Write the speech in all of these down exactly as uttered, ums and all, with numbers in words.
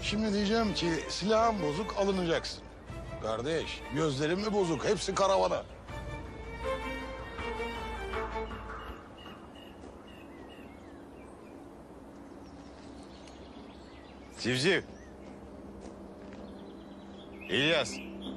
Şimdi diyeceğim ki silahın bozuk alınacaksın. Kardeş gözlerim mi bozuk? Hepsi karavana. Civciv. İlyas.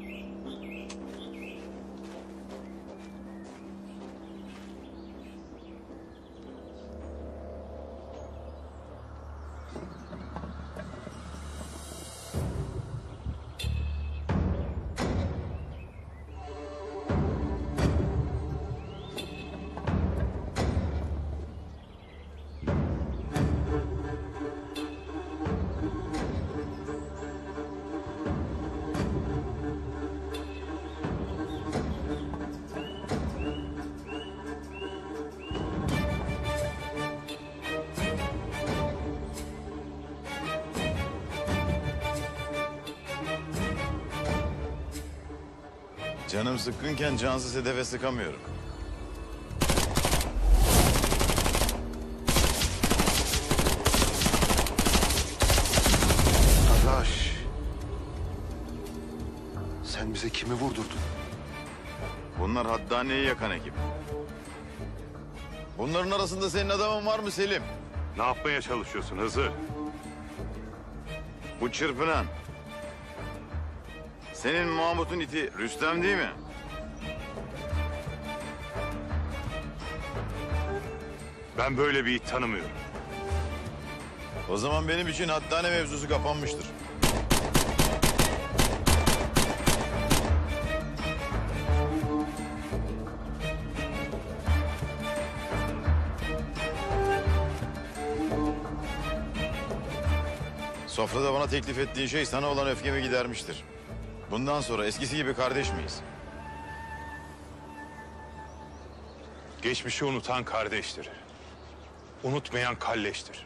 Canım sıkkınken cansız hedefe sıkamıyorum. Arkadaş. Sen bize kimi vurdurdun? Bunlar Haddani'yi yakan ekip. Bunların arasında senin adamın var mı Selim? Ne yapmaya çalışıyorsun Hızır? Bu çırpınan. Senin Mahmut'un iti Rüstem değil mi? Ben böyle bir it tanımıyorum. O zaman benim için Haddani mevzusu kapanmıştır. Sofrada bana teklif ettiğin şey sana olan öfkemi gidermiştir. Bundan sonra eskisi gibi kardeş miyiz? Geçmişi unutan kardeştir. Unutmayan kalleştir.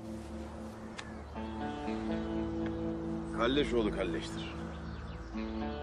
Kalleş oğlu kalleştir.